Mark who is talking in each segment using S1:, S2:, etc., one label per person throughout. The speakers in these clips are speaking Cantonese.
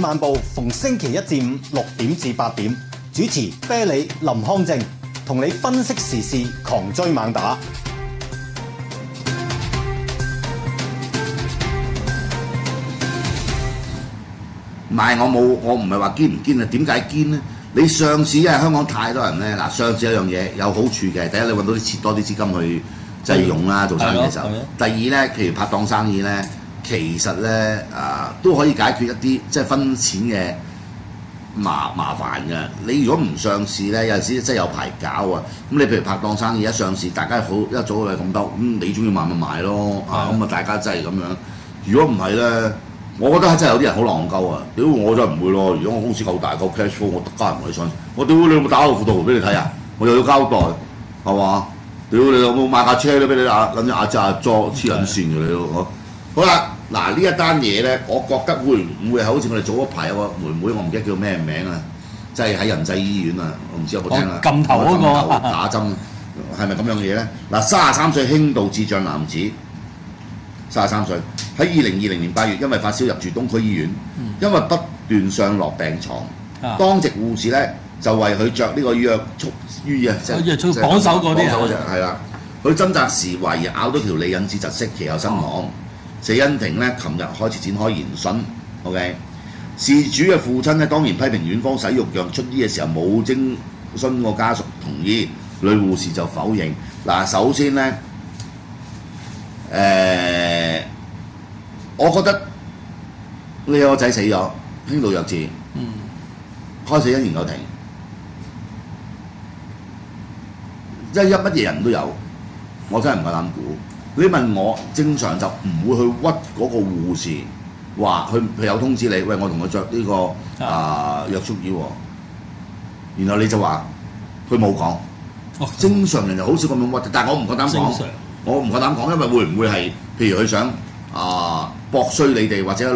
S1: 漫步逢星期一至五6點至8點，主持啤梨林康正，同你分析時事，狂追猛打。
S2: 唔係我唔係話堅唔堅啊？點解堅咧？你上市因為香港太多人咧，嗱上市有樣嘢有好處嘅，第一你揾到多啲資金去即係用啦，做生意嘅時候。第二咧，譬如拍檔生意咧，其實咧都可以解決一啲即係分錢嘅麻煩㗎。你如果唔上市咧，有陣時真係有排搞啊。咁你譬如拍檔生意一上市，大家好一早係咁多，咁你中意買咪買咯，咁啊大家真係咁樣。如果唔係咧，我覺得真係有啲人好戇鳩啊！屌我真係唔會咯。如果我公司夠大夠 cash flow， 我得加人去上市。我屌你有冇打個輔導圖俾你睇啊？我又要交代係嘛？屌你有冇買架車都俾你諗住阿捉黐撚線嘅你咯。好啦，嗱呢一單嘢咧，我覺得會唔會係好似我哋早一排有個妹妹，我唔記得叫咩名啊，即係喺仁濟醫院啊，我唔知有冇聽啦。
S3: 撳頭嗰個
S2: 打針係咪咁樣嘢咧？嗱33歲輕度智障男子，33歲喺2020年8月因為發燒入住東區醫院，因為不斷上落病床，當值護士咧就為佢着呢個約束衣啊，即係
S3: 綁手嗰啲啊，
S2: 係啦。佢掙扎時懷疑咬到條脷引致窒息，其後身亡。死因庭咧，琴日開始展開研訊。OK， 事主嘅父親咧當然批評院方使用藥出醫嘅時候冇徵詢過家屬同意，女護士就否認。嗱，首先咧，我覺得你有個仔死咗，輕度弱智，開死因研究庭，即係乜嘢人都有，我真係唔夠膽估。你問我，正常就唔會去屈嗰個護士，話佢有通知你，喂，我同佢着呢個約束衣喎，然後你就話佢冇講。正常人就好少咁樣屈，但係我唔夠膽講，我唔夠膽講，因為會唔會係譬如佢想博衰你哋，或者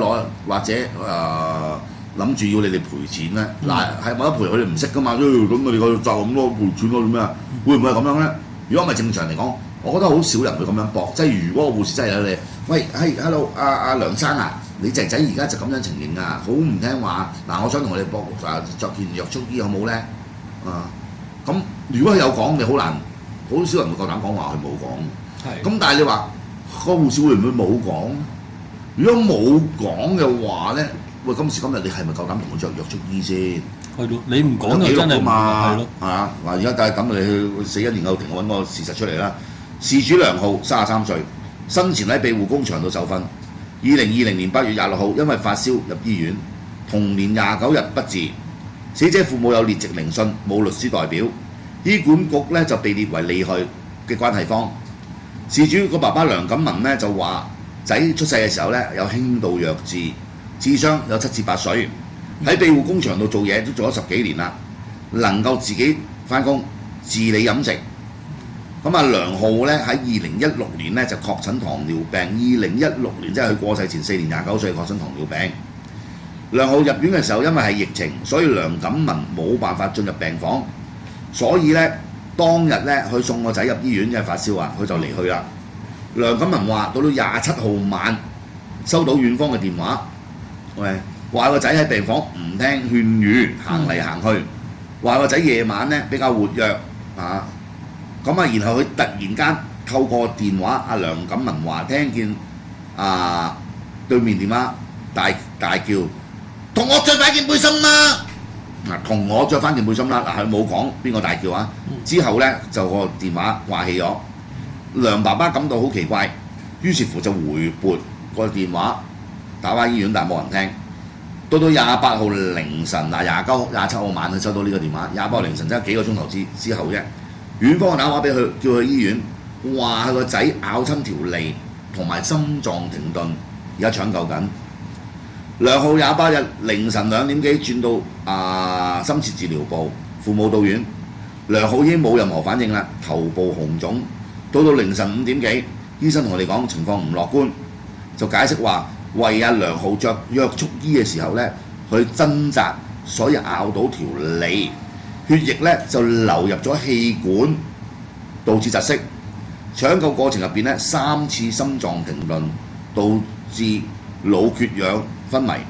S2: 諗住要你哋賠錢咧？嗱，係冇得賠，佢哋唔識噶嘛，咁你哋個責任咯，賠錢咯，做咩啊？會唔會係咁樣咧？如果唔係正常嚟講，我覺得好少人會咁樣搏。即係如果個護士真係有你，喂，係 hello 阿梁生啊，你仔仔而家就咁樣情形啊，好唔聽話。嗱，我想同你搏着件約束衣好冇咧？咁如果佢有講，你好難，好少人會夠膽講話佢冇講。咁但係你話個護士會唔會冇講？如果冇講嘅話咧，喂，今時今日你係咪夠膽同佢着約束衣先？
S3: 係咯，你唔講就真係
S2: 嘛，係咯，係啊，嗱，而家但係等你去死因研究庭揾個事實出嚟啦。事主梁浩33歲，生前喺庇護工場度受訓。2020年8月26號因為發燒入醫院，同年29日不治。死者父母有列席聆訊，冇律師代表。醫管局咧就被列為利害嘅關係方。事主個爸爸梁錦文咧就話：仔出世嘅時候咧有輕度弱智，智商有7至8歲，喺庇護工場度做嘢都做咗10幾年啦，能夠自己返工自理飲食。咁啊，梁浩咧喺2016年咧就確診糖尿病，2016年即係佢過世前4年29歲確診糖尿病。梁浩入院嘅時候，因為係疫情，所以梁錦文冇辦法進入病房，所以咧當日咧佢送個仔入醫院，因為發燒啊，佢就離去啦。梁錦文話：到27號晚收到院方嘅電話，喂，話個仔喺病房唔聽勸喻，行嚟行去，話個仔夜晚咧比較活躍啊。咁啊，然後佢突然間透過電話，阿梁錦文話聽見對面電話大叫：同我着翻件背心啦！嗱，同我着翻件背心啦！嗱，佢冇講邊個大叫啊。之後咧就個電話掛起咗。梁爸爸感到好奇怪，於是乎就回撥個電話打返醫院，但係冇人聽。到28號凌晨27號晚佢收到呢個電話，28號凌晨真係幾個鐘頭之後啫。院方打電話俾佢，叫佢去醫院，話佢個仔咬親條脷同埋心臟停頓，而家搶救緊。梁浩28日凌晨2點幾轉到深切治療部，父母到院，梁浩已經冇任何反應啦，頭部紅腫。到凌晨5點幾，醫生同我哋講情況唔樂觀，就解釋話為梁浩着約束衣嘅時候咧，佢掙扎，所以咬到條脷。血液咧就流入咗氣管，導致窒息。搶救過程入邊咧3次心臟停頓，導致腦缺氧昏迷。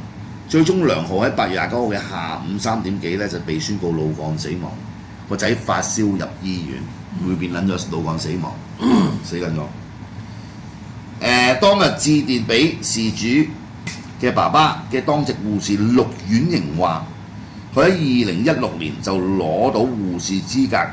S2: 最終梁浩喺8月29號嘅下午3點幾咧就被宣告腦幹死亡，個仔發燒入醫院，會變撚咗腦幹死亡，死緊咗。當日致電俾事主嘅爸爸嘅當值護士陸婉瑩話，佢喺2016年就攞到護士資格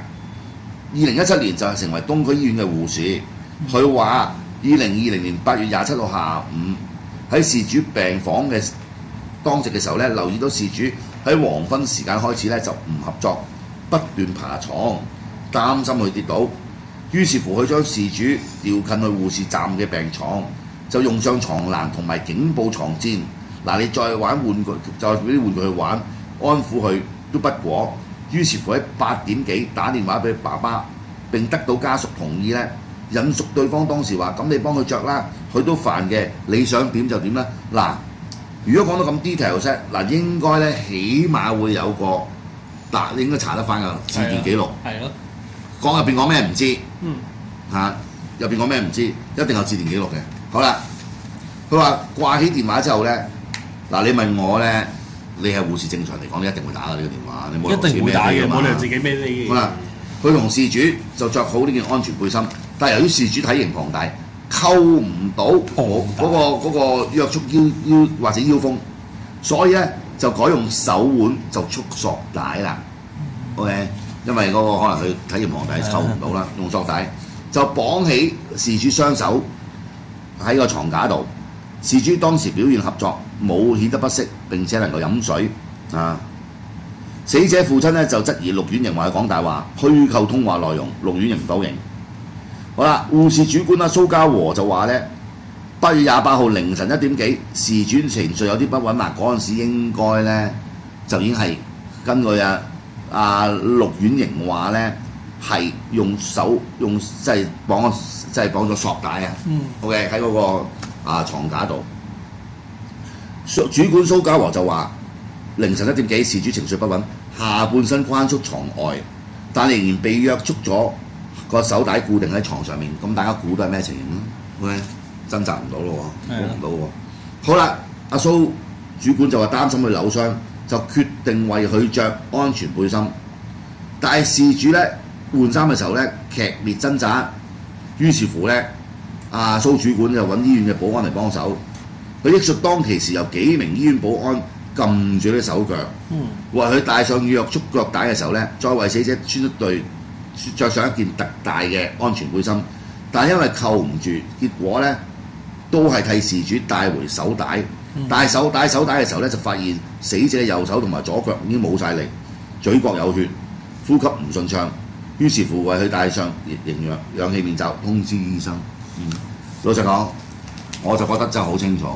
S2: ，2017年就係成為東區醫院嘅護士。佢話2020年8月27號下午喺事主病房嘅當值嘅時候咧，留意到事主喺黃昏時間開始咧就唔合作，不斷爬床，擔心佢跌倒，於是乎佢將事主調近去護士站嘅病床，就用上床欄同埋警報床墊。嗱，你再玩玩具，再俾啲玩具去玩，安撫佢都不果。於是乎喺8點幾打電話俾爸爸，並得到家屬同意咧，引述對方當時話：咁你幫佢着啦，佢都煩嘅，你想點就點啦。嗱，如果講到咁 detail 啫，嗱應該咧起碼會有個你應該查得翻㗎致電記錄。
S3: 係咯。
S2: 講入邊講咩唔知，入邊講咩唔知，一定有致電記錄嘅。好啦，佢話掛起電話之後咧，嗱你問我咧，你係護士正常嚟講，你一定會打㗎呢個電話，你冇
S3: 一定會打嘅，冇理由自己孭飛嘅。
S2: 好啦，佢同事主就着好呢件安全背心，但係由於事主體型龐大，扣唔到嗰個約束腰或者腰封，所以咧就改用手腕就束索帶啦。OK， 因為嗰個可能佢體型龐大扣唔到啦，用索帶就綁起事主雙手喺個床架度。事主當時表現合作，冇顯得不適，並且能夠飲水啊。死者父親咧就質疑陸婉瑩話佢講大話，虛構通話內容，陸婉瑩否認。好啦，護士主管蘇家和就話咧，8月28號凌晨1點幾，事主情緒有啲不穩啦，嗰陣時應該咧就已經係根據陸婉瑩話咧係用手即係綁咗索帶啊。OK 喺嗰個床架度。主管蘇家和就話，凌晨1點幾，事主情緒不穩，下半身關出床外，但仍然被約束咗個手帶固定喺床上面。咁大家估到係咩情形咧？ OK， 掙扎唔到咯喎，估唔到喎。好啦，阿蘇主管就話擔心佢扭傷，就決定為佢着安全背心。但係事主咧換衫嘅時候咧劇烈掙扎，於是乎咧蘇主管就揾醫院嘅保安嚟幫手。佢憶述當其時有幾名醫院保安撳住啲手腳，為佢戴上約束腳帶嘅時候咧，再為死者着上一件特大嘅安全背心，但因為扣唔住，結果咧都係替事主帶回手帶。戴手帶嘅時候咧，就發現死者右手同埋左腳已經冇晒力，嘴角有血，呼吸唔順暢，於是乎為佢戴上氧氣面罩，通知醫生。老實講，我就覺得真係好清楚。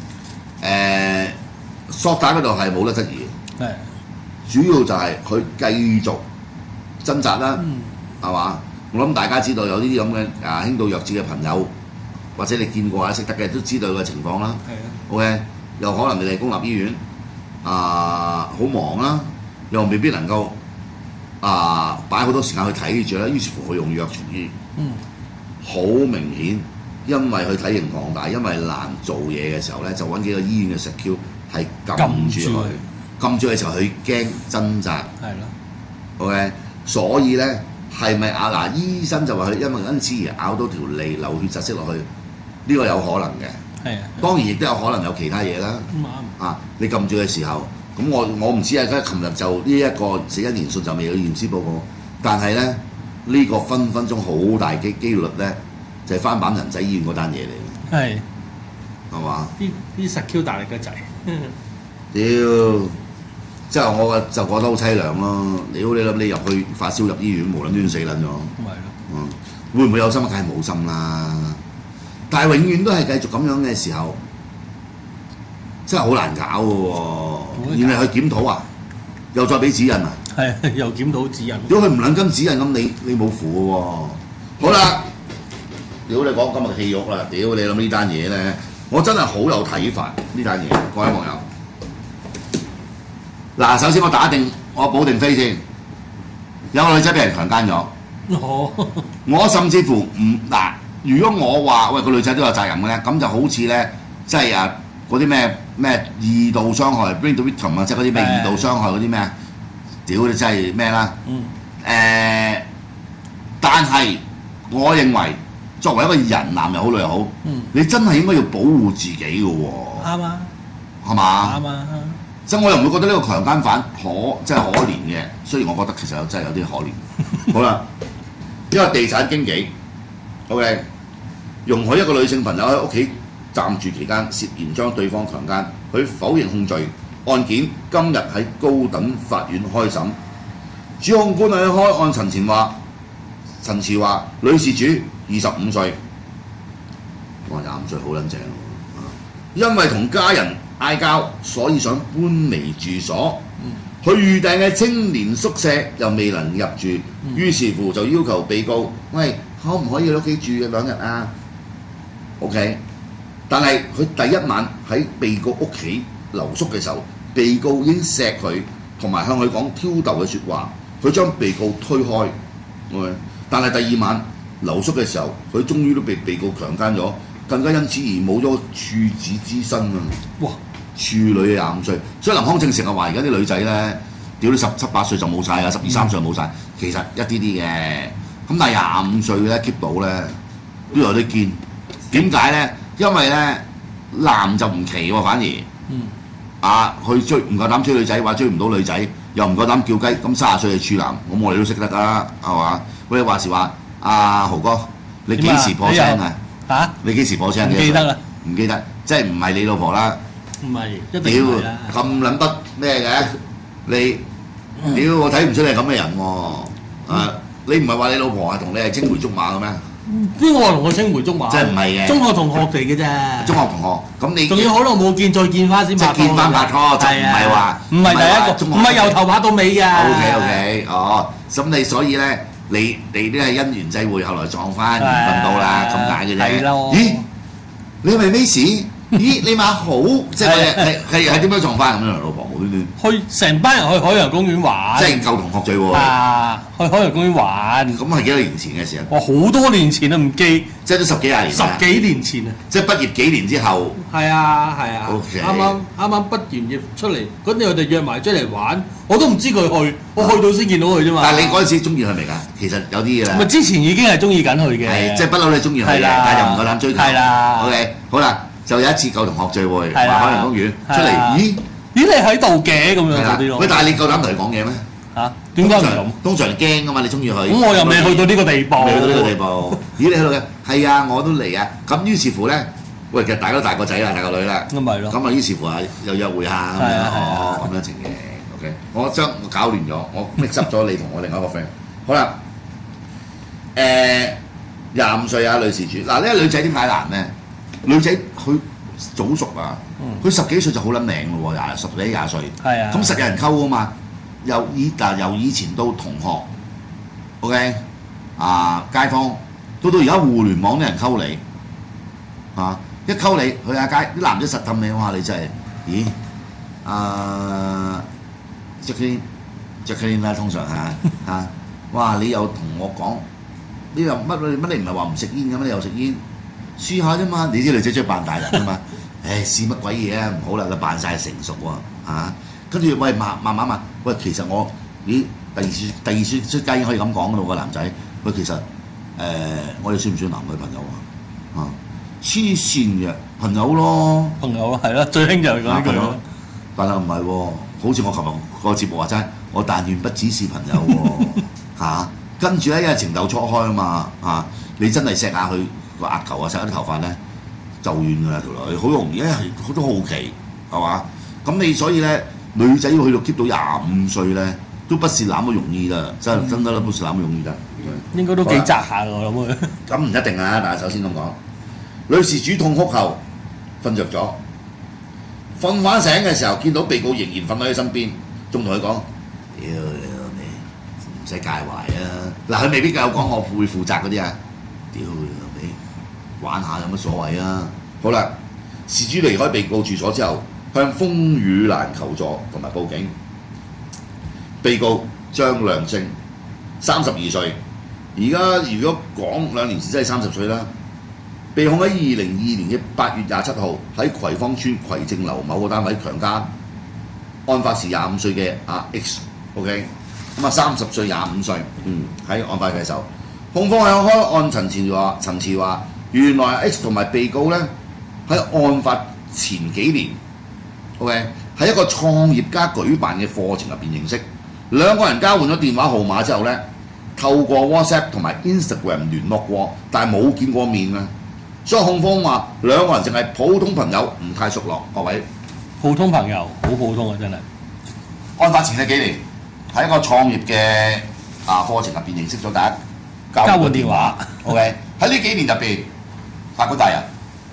S2: 索帶嗰度係冇得質疑，主要就係佢繼續掙扎啦，係嘛？我諗大家知道有呢啲咁嘅輕度弱智嘅朋友，或者你見過識得嘅都知道嘅情況啦。OK， 又可能你哋公立醫院好忙啦，又未必能夠擺好多時間去睇住啦，於是乎佢用藥處醫。好明顯，因為佢體型龐大，因為難做嘢嘅時候咧，就揾幾個醫院嘅security係撳住佢，撳住嘅時候佢驚掙扎。係咯。OK， 所以咧係咪醫生就話佢因為因此而咬到條脷流血窒息落去，呢個有可能嘅。係啊。當然亦都有可能有其他嘢啦。你撳住嘅時候，咁我唔知啊。琴日就呢一個死因研訊就未有驗屍報告，但係咧呢個分鐘好大機率咧，就係翻版人仔醫院嗰單嘢嚟嘅。係嘛？
S3: 啲實 Q 大力嘅仔。
S2: 屌！即係我就覺得好凄涼咯。屌你諗你入去發燒入醫院，無撚端死撚咗。咪咯。會唔會有心啊？梗係冇心啦。但係永遠都係繼續咁樣嘅時候，真係好難搞嘅喎。原來去檢討啊，又再俾指引啊。係
S3: 又檢討指引。
S2: 如果佢唔撚跟指引咁，你冇符嘅喎。好啦，屌你講今日戲肉啦！屌你諗呢單嘢咧，我真係好有睇法呢單嘢，各位網友。嗱，首先我保定飛先，有個女仔俾人強姦咗。我甚至乎唔如果我話喂個女仔都有責任嘅咧，咁就好似咧，即係嗰啲咩二度傷害 bring to victim 啊，即係嗰啲咩二度傷害嗰啲咩啊，屌你真係咩啦？但係我認為作為一個人，男又好女又好，你真係應該要保護自己嘅喎。
S3: 啱啊，
S2: 係嘛？
S3: 啱啊。
S2: 所以我又唔會覺得呢個強姦犯真係可憐嘅，雖然我覺得其實真係有啲可憐。好啦，一個地產經紀 ，OK， 容許一個女性朋友喺屋企暫住期間，涉嫌將對方強姦，佢否認控罪，案件今日喺高等法院開審。主控官喺開案陳詞話，女事主25歲，哇25歲好撚正喎，因為同家人嗌交，所以想搬離住所。佢預訂嘅青年宿舍又未能入住，於是乎就要求被告：喂，可唔可以喺屋企住2日啊 ？OK， 但係佢第一晚喺被告屋企留宿嘅時候，被告已經錫佢，同埋向佢講挑逗嘅説話，佢將被告推開。OK， 但係第二晚留宿嘅時候，佢終於都被被告強姦咗，更加因此而冇咗處子之身啊！哇！處女25歲，所以林康正成日話而家啲女仔咧，屌你17、18歲就冇晒啊，12、13歲就冇晒，其實一啲啲嘅。咁但係25歲咧 keep 到咧，都有啲堅。點解咧？因為咧男就唔奇喎，反而去追唔夠膽追女仔，話追唔到女仔，又唔夠膽叫雞。咁30歲嘅處男，咁我哋都識得㗎，係嘛？喂，話時話，阿豪哥，你幾時破青啊？你幾時破青？
S3: 唔記得啦，
S2: 唔記得，即係唔係你老婆啦？
S3: 唔係，一定唔係啦。
S2: 咁撚不咩嘅？你屌我睇唔出你係咁嘅人喎！你唔係話你老婆係同你係青梅竹馬嘅咩？
S3: 邊個話同我青梅竹馬？
S2: 即係唔係嘅？
S3: 中學同學嚟嘅啫。中
S2: 學同學，咁你
S3: 仲要好耐冇見，再見翻先拍拖。
S2: 即係見翻拍拖，就唔係話
S3: 唔係第一個，唔係由頭拍到尾㗎。
S2: OK， 咁你所以咧，你都係因緣際會，後來撞翻緣分到啦，咁解嘅啫。咦？你係咪 Miss？咦，你馬好，即係點樣撞翻咁樣？老婆無端端
S3: 去成班人去海洋公園玩，
S2: 即係舊同學聚會
S3: 去海洋公園玩。
S2: 咁係幾多年前嘅事啊？
S3: 哇，好多年前都唔記，
S2: 即係都10幾20年。
S3: 10幾年前啊！
S2: 即係畢業幾年之後。係啊。
S3: OK。啱啱畢完業出嚟，嗰陣我哋約埋出嚟玩，我都唔知佢去，我去到先見到佢啫嘛。
S2: 但係你嗰陣時中意佢未㗎？其實有啲嘢啦。
S3: 咪之前已經係中意緊佢嘅。係，
S2: 即係不嬲你中意佢嘅，但係又唔夠膽追求。係
S3: 啦。
S2: OK， 好啦。就有一次舊同學聚會，海洋公園出嚟，咦
S3: 你喺度嘅咁樣嗰啲咯。
S2: 喂，但係你夠膽同佢講嘢咩？
S3: 點解唔咁？
S2: 通常驚㗎嘛，你中意佢。
S3: 咁我又未去到呢個地步。
S2: 未去到呢個地步。咦，你喺度嘅？係啊，我都嚟啊。咁於是乎咧，喂，其實大家都大個仔啦，大個女啦。咁咪咯。咁啊，於是乎啊，又約會下咁樣，咁樣情嘅。OK， 我搞亂咗，我 mix up 咗你同我另外一個 friend。好啦，25歲啊，女事主。嗱，呢個女仔點解難咧？女仔佢早熟啊，佢10幾歲就好撚靚咯喎，10幾20歲。係啊。咁實有人溝啊嘛，由以前到同學 ，OK， 街坊，到而家互聯網啲人溝你，一溝你去下街，啲男仔實氹你，哇！你真係，咦？Jacqueline 啦，通常哇！你又同我講，你又乜你唔係話唔食煙嘅咩？你又食煙？試下啫嘛，你知女仔中意扮大人啊嘛，試乜鬼嘢啊？唔好啦，佢扮晒成熟喎，跟住喂慢慢問，喂其實我第二次出街已經可以咁講噶咯，個男仔，喂其實我哋算唔算男女朋友啊？黐線嘅朋友咯，
S3: 係咯，最興就係講呢句咯。
S2: 但係唔係喎，好似我琴日個節目話齋，我但願不只是朋友喎，跟住咧因為情竇初開啊嘛，你真係錫下佢個額頭啊，錫下啲頭髮咧就軟㗎啦條女，好容易，因為好多好奇係嘛？咁你所以咧女仔要去到 keep 到25歲咧，都不是那麼容易啦，真得啦，不是那麼容易㗎。
S3: 應該都幾窄下㗎，我諗佢。
S2: 咁唔一定啊，但係首先咁講，女事主痛哭後瞓着咗，瞓翻醒嘅時候見到被告仍然瞓喺佢身邊，仲同佢講：屌你唔使介懷啊！嗱，佢未必有講我會負責嗰啲啊。屌你玩下有乜所謂啊？好啦，事主離開被告住所之後，向風雨蘭求助同埋報警。被告張亮星32歲，而家如果講2年前真係30歲啦。 被控喺2022年嘅8月27號喺葵芳村葵正樓某個單位強姦，案發時25歲嘅阿 X，OK， 咁啊30歲25歲，喺案發嘅時候，控方喺開案陳詞話，原來 X 同埋被告咧喺案發前幾年 ，OK， 喺一個創業家舉辦嘅課程入邊認識，兩個人交換咗電話號碼之後咧，透過 WhatsApp 同埋 Instagram 聯絡過，但係冇見過面啊。所以控方話兩個人淨係普通朋友，唔太熟絡。各位，
S3: 普通朋友，好普通啊，真係。
S2: 案發前嘅幾年，喺一個創業嘅課程入邊認識咗大家交換電話。OK， 喺呢幾年入邊，法官大人，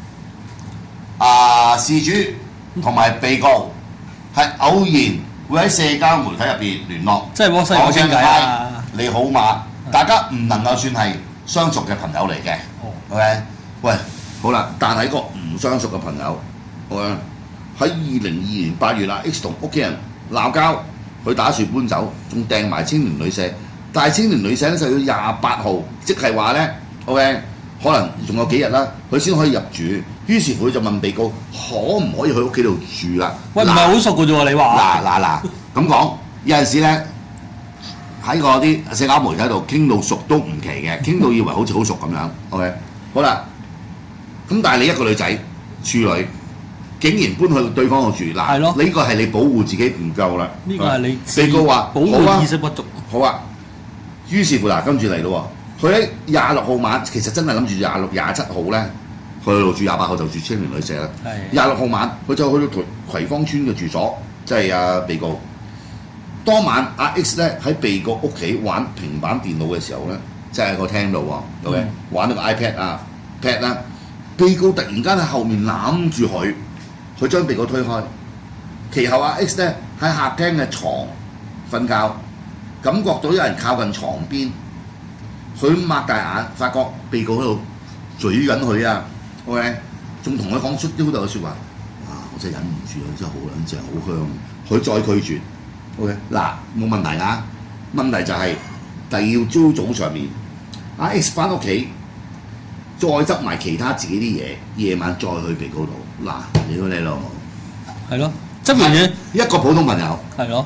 S2: 事主同埋被告係偶然會喺社交媒體入邊聯絡，
S3: 即係WhatsApp傾偈啊，
S2: 你好嘛？大家唔能夠算係相熟嘅朋友嚟嘅。OK。喂，好啦，但係一個唔相熟嘅朋友，喺2022年8月啦 ，X 同屋企人鬧交，佢打算搬走，仲訂埋青年旅社，但係青年旅社咧就要28號，即係話咧 ，OK， 可能仲有幾日啦，佢先可以入住。於是乎佢就問被告可唔可以去屋企度住啦？
S3: 喂，唔係好熟嘅啫喎，你話？
S2: 嗱，咁講有陣時咧喺嗰啲社交媒體度傾到熟都唔奇嘅，傾到以為好似好熟咁樣 ，OK， 好啦。咁但係你一個女仔處女，竟然搬去對方度住，嗱，呢個係你保護自己唔夠啦。
S3: 呢個係你
S2: 被告話
S3: 保護意識不足。
S2: 好啊，於是乎嗱，跟住嚟咯喎，佢喺26號晚，其實真係諗住26、27號咧，去度住，28號就住青年旅社啦。26號晚，佢就去到葵芳村嘅住所，即係被告。當晚阿 X 咧喺被告屋企玩平板電腦嘅時候咧，即係個廳度喎，OK，玩呢個 iPad 啦。被告突然間喺後面攬住佢將被告推開。其後阿 X 咧喺客廳嘅床瞓覺，感覺到有人靠近床邊，佢擘大眼，發覺被告喺度嘴緊佢啊 ，OK， 仲同佢講出刁頭嘅説話。我真係忍唔住啊！真係好撚正，好香。佢再拒絕 ，OK， 嗱冇問題啊。問題就係第二朝早上面，阿 X 翻屋企。再執埋其他自己啲嘢，夜晚再去被告度。嗱，屌你老母！
S3: 係咯，執完嘢
S2: 一個普通朋友。
S3: 係咯。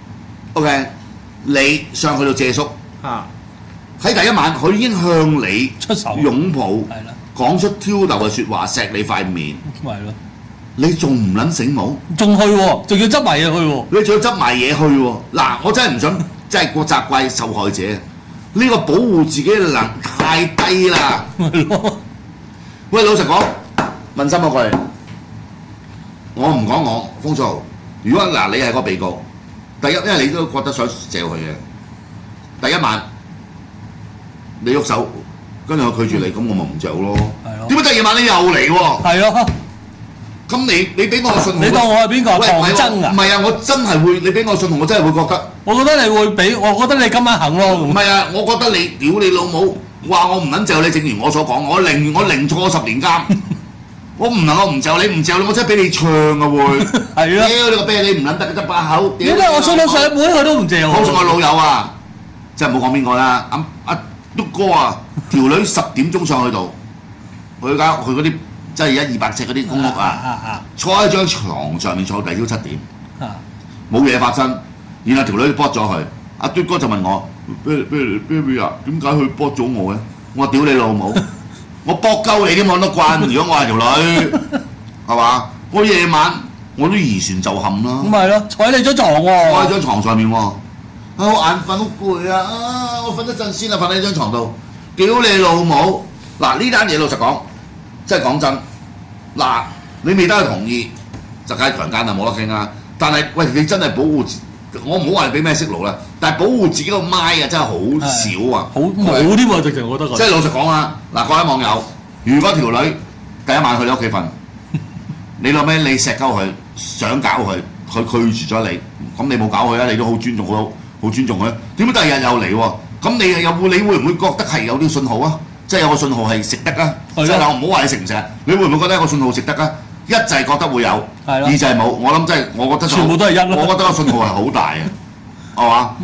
S2: OK， 你上去度借宿。喺第一晚，佢已經向你
S3: 出手
S2: 擁抱，講出挑逗嘅説話，錫你塊面。
S3: 係咯。
S2: 你仲唔撚醒目？
S3: 仲去喎，仲要執埋嘢去喎。
S2: 你仲要執埋嘢去喎。嗱，我真係唔想，真係個責怪受害者。呢個保護自己嘅能太低啦！喂，老實講，問心嗰句，我唔講我風騷。如果嗱你係個被告，第一因為你都覺得想借佢嘅，第一晚你喐手，跟住我拒絕你，咁我咪唔借咯。點解第二晚你又嚟喎？
S3: 係咯。
S2: 咁你俾我個信號，
S3: 你當我係邊個？唐僧啊？
S2: 唔係啊，我真係會，你俾我信號，我真係會覺得。
S3: 我覺得你會俾，我覺得你今晚肯咯。
S2: 唔係啊，我覺得你屌你老母，話我唔撚就你，正如我所講，我寧坐10年監，我唔能夠唔就你，唔就你，我真係俾你唱啊會。係咯。屌你個啤你唔撚得，得把口。
S3: 點解我信到上門佢都唔借我？
S2: 好似我老友啊，真係冇講邊個啦，阿篤哥啊，條女10點鐘上去度，佢嗰啲。即係200尺嗰啲公屋坐喺張床上面坐第朝7點，冇嘢發生，然後條女卜咗佢，阿嘟哥就問我 baby 啊，點解佢卜咗我嘅？我話屌你老母，我卜鳩你都冇得慣，如果我係條女，係嘛？我夜晚我都移船就冚啦。咁咪咯，
S3: 坐喺你張床喎，
S2: 坐喺張床上面喎，好眼瞓好攰啊！我瞓一陣先啊，瞓喺張床度，屌你老母！嗱呢單嘢老實講。即係講真，嗱，你未得佢同意，就梗係強姦啦，冇得傾啦。但係喂，你真係保護，我唔好話你俾咩息路啦，但係保護自己個咪啊，真係好少啊，
S3: 好冇添喎，直情我覺得。
S2: 即係老實講啊，嗱，各位網友，如果條女第一晚去你屋企瞓，你諗咩？你錫鳩佢，想搞佢，佢拒絕咗你，咁你冇搞佢啊？你都好尊重，好尊重佢。點解第二日又嚟喎？咁你會唔會覺得係有啲信號啊？即係有個信號係食得啊！即係我唔好話你食唔食，你會唔會覺得一個信號食得啊？一就係覺得會有，二就係冇。我諗真係，我覺得全部都係一咯。我覺得個信號係好大嘅，係嘛？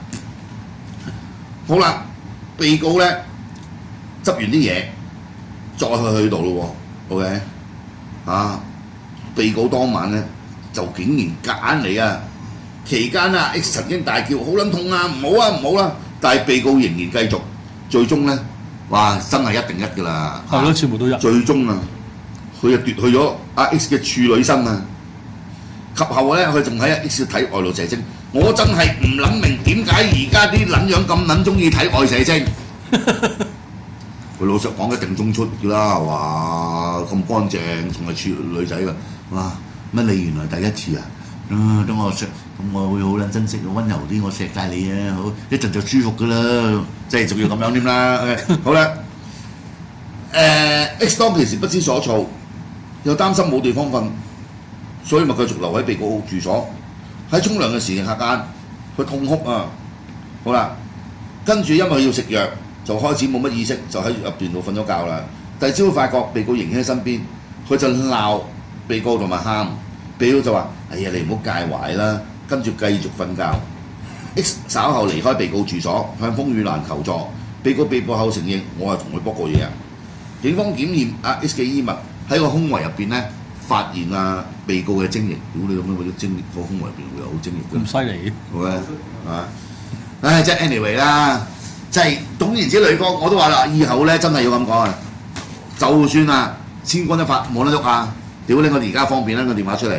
S2: 好啦，被告咧執完啲嘢， 再去到咯喎，OK 啊？被告當晚咧就竟然夾硬嚟啊！期間啊 X 曾經大叫好撚痛啊，唔好啊唔好啦，但係被告仍然繼續，最終咧哇真係一定一㗎啦，
S3: 係咯，全部都一。
S2: 最終啊，佢就奪去咗阿 X 嘅處女身啊！及後咧，佢仲喺阿 X 睇外露射精，我真係唔諗明點解而家啲撚樣咁撚中意睇外射精。佢老實講一定中出㗎啦，哇咁乾淨，仲係處女仔㗎，哇乜你原來第一次啊？等我錫，咁我會好撚珍惜，温柔啲，我錫晒你啊，好一陣就舒服㗎啦，即係仲要咁樣添啦。好啦，X 當其時不知所措，又擔心冇地方瞓，所以咪繼續留喺被告住所。喺沖涼嘅時間，佢痛哭啊！好啦，跟住因為要食藥，就開始冇乜意識，就喺入邊度瞓咗覺啦。第二朝發覺被告仍然喺身邊，佢就鬧被告同埋喊，被告就話：哎呀，你唔好介懷啦，跟住繼續瞓覺。X 稍後離開被告住所，向風雨蘭求助。被告被捕後承認：我係同佢搏過嘢啊！警方檢驗阿 X 嘅衣物，喺個胸圍入邊咧發現啊被告嘅精液。屌你咁樣，嗰啲精液個胸圍入邊會有精液嘅。
S3: 咁犀利
S2: 好嘅啊！唉，即係 anyway 啦，即係總言之，女方我都話啦，以後咧真係要咁講啊！就算啊千鈞一髮冇得喐啊！屌你，我而家方便拎個電話出嚟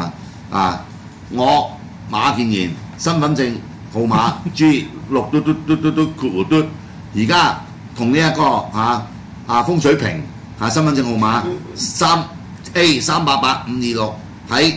S2: 我馬建賢身份證號碼 G6嘟，而家同呢一個風水瓶身份證號碼3A388526喺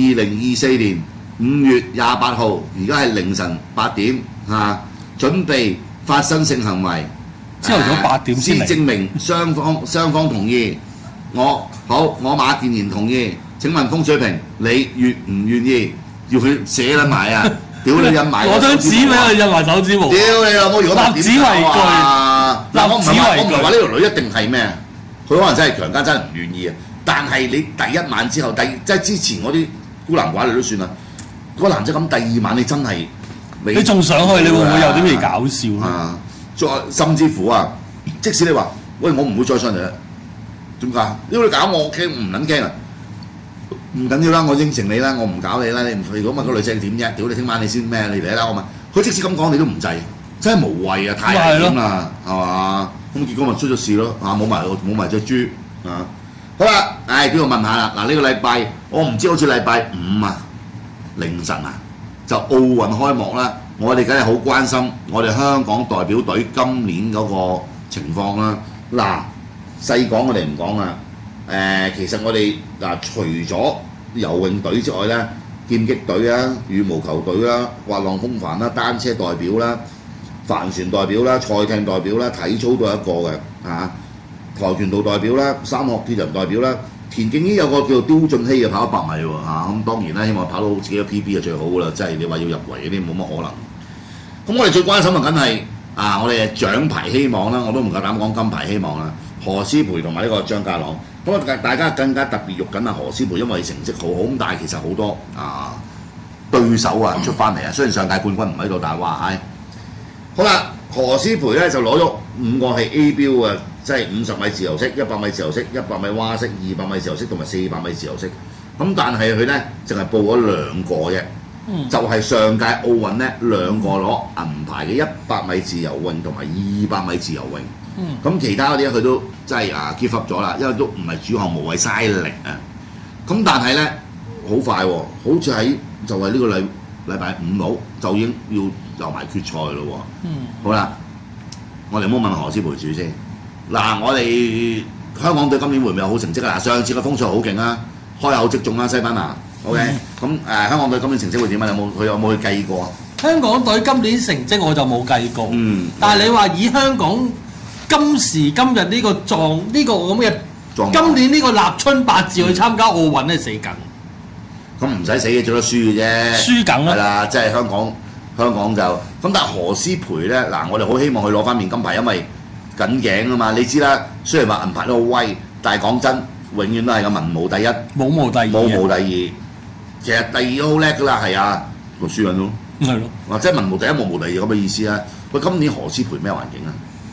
S2: 2024年5月28號，而家係凌晨8點準備發生性行為，
S3: 朝頭早8點先嚟，
S2: 證明雙方同意。我馬建賢同意。請問風水瓶，你願唔願意要佢寫撚埋啊？屌你印埋！
S3: 攞張紙俾佢印埋手指模。
S2: 屌你老母！如果
S3: 立紙為據啊！
S2: 嗱，我唔係話呢條女一定係咩？佢可能真係強姦，真係唔願意啊！但係你第一晚之後，即係之前嗰啲孤男寡女都算啦。嗰個男仔咁第二晚你真係
S3: 你仲上去，你會唔會有啲咩搞笑
S2: 啊？再甚至乎啊，即使你話喂我唔會再上嚟啦，點解？因為你搞我驚唔撚驚啊！唔緊要啦，我應承你啦，我唔搞你啦。你如果問個女仔點啫？屌你聽晚你先咩？你嚟啦我問。佢即使咁講你都唔制，真係無謂啊！太危險啦，係嘛？咁結果咪出咗事咯冇埋隻豬啊！好啦，邊度問下啦？嗱呢個禮拜我唔知好似禮拜5凌晨就奧運開幕啦。我哋梗係好關心我哋香港代表隊今年嗰個情況啦。嗱細講我哋唔講啊。其實我哋除咗游泳隊之外咧，劍擊隊啊、羽毛球隊啦、滑浪風帆啦、單車代表啦、帆船代表啦、賽艇代表啦、體操都有一個嘅跆拳道代表啦、三項鐵人代表啦，田徑呢有個叫做刁俊熙嘅跑100米喎咁當然啦，希望跑到自己嘅 PB 就最好啦，即係你話要入圍嗰啲冇乜可能。咁我哋最關心嘅梗係我哋獎牌希望啦，我都唔夠膽講金牌希望啦，何詩蓓同埋呢個張家朗。咁大家更加特別肉緊何詩蓓，因為成績好好，咁但係其實好多對手出翻嚟雖然上屆冠軍唔喺度，但係話好啦，何詩蓓咧就攞咗5個係 A 標嘅，即係50米自由式、100米自由式、100米蛙式、200米自由式同埋400米自由式。咁但係佢咧淨係報咗2個啫，就係上屆奧運咧2個攞銀牌嘅100米自由泳同埋200米自由泳。咁其他嗰啲佢都真係give up 咗啦，因為都唔係主項目，為嘥力啊。咁但係咧好快喎，好似喺就係呢個禮拜5佬就已經要遊埋決賽咯喎。好啦，我哋唔好問何詩蓓住先。我哋香港隊今年會唔會有好成績啊？上次嘅風賽好勁啊，開口即中啦，西班牙。OK，咁香港隊今年成績會點啊？佢有冇去計過啊？香港隊今年成績我就冇計過。但係你話以香港今時今日呢個呢個咁嘅今年呢個立春八字去參加奧運咧死緊。咁唔使死嘅，最多輸嘅啫。輸緊啦。係啦，即係香港就咁，但係何詩蓓咧我哋好希望佢攞翻面金牌，因為緊頸啊嘛。你知啦，雖然話銀牌都好威，但係講真，永遠都係個文無第一，武無第二。其實第二都好叻㗎啦，係個輸緊咯。係咯。或者文無第一，武無第二咁嘅意思啊。喂，今年何詩蓓咩環境啊？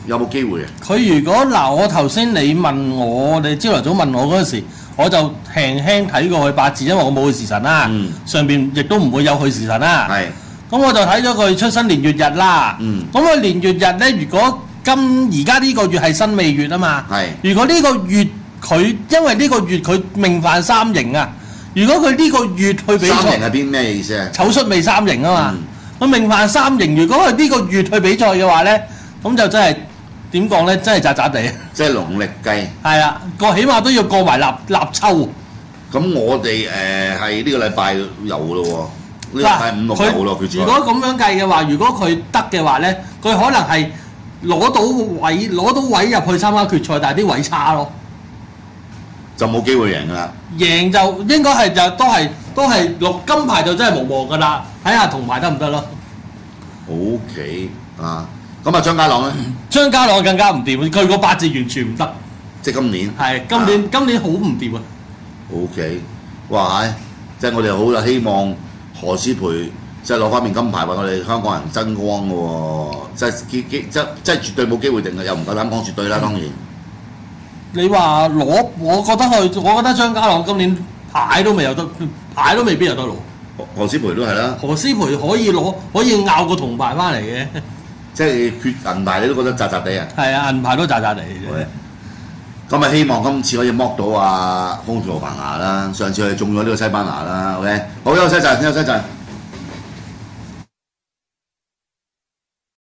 S2: 有冇機會啊？
S3: 佢如果嗱，我頭先你問我，你朝頭早問我嗰陣時，我就輕輕睇過佢八字，因為我冇去時辰啦，上邊亦都唔會有去時辰啦。
S2: 係。
S3: 咁我就睇咗佢出生年月日啦。咁佢年月日咧，如果而家呢個月係辛未月啊嘛。
S2: 係。
S3: 如果呢個月佢因為呢個月佢命犯三刑啊，如果佢呢個月去比賽，
S2: 三刑係邊咩意思啊？
S3: 丑戌未三刑啊嘛。佢命犯三刑，如果佢呢個月去比賽嘅話咧，咁就真係點講咧？真係渣渣地。
S2: 即係農曆計。
S3: 係啊，起碼都要過埋立秋。
S2: 咁我哋係呢個禮拜有咯喎。呢個係5、6有咯，佢
S3: 如果咁樣計嘅話，如果佢得嘅話咧，佢可能係攞到位入去參加決賽，但係啲位差咯，
S2: 就冇機會贏㗎啦。
S3: 贏就應該係都係攞金牌就真係無望㗎啦，睇下銅牌得唔得咯。
S2: OK 啊，咁啊張家朗咧？
S3: 張家朗更加唔掂，佢個八字完全唔得。
S2: 即係今年。
S3: 係今年好唔掂啊。
S2: OK，哇係，即係我哋好希望。何詩蓓即係攞翻面金牌為我哋香港人爭光嘅喎，即係絕對冇機會定嘅，又唔夠膽講絕對啦，當然。
S3: 你話攞，我覺得張家朗今年牌都未有得，牌都未必有得攞。
S2: 何詩蓓都係啦。
S3: 何詩蓓可以拗個銅牌翻嚟嘅。
S2: 即係缺銀牌，你都覺得渣渣地啊？係
S3: 啊，銀牌都渣渣地。
S2: 咁啊，希望今次可以剝到啊風頭棚牙啦！上次佢中咗呢個西班牙啦，OK，好休息陣，休息陣。